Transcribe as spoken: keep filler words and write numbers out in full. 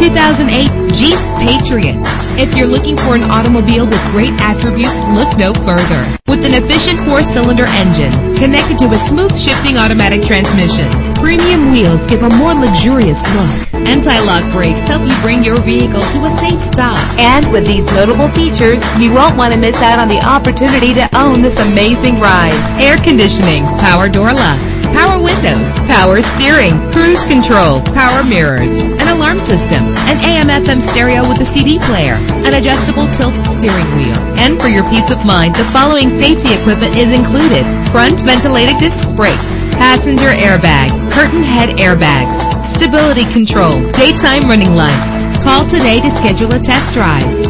two thousand eight Jeep Patriot. If you're looking for an automobile with great attributes, look no further. With an efficient four-cylinder engine connected to a smooth shifting automatic transmission, premium wheels give a more luxurious look. Anti-lock brakes help you bring your vehicle to a safe stop. And with these notable features, you won't want to miss out on the opportunity to own this amazing ride. Air conditioning, power door locks, power windows, power steering, cruise control, power mirrors, an alarm system, an A M F M stereo with a C D player, an adjustable tilt steering wheel. And for your peace of mind, the following safety equipment is included: front ventilated disc brakes, passenger airbag, curtain head airbags, stability control, daytime running lights. Call today to schedule a test drive.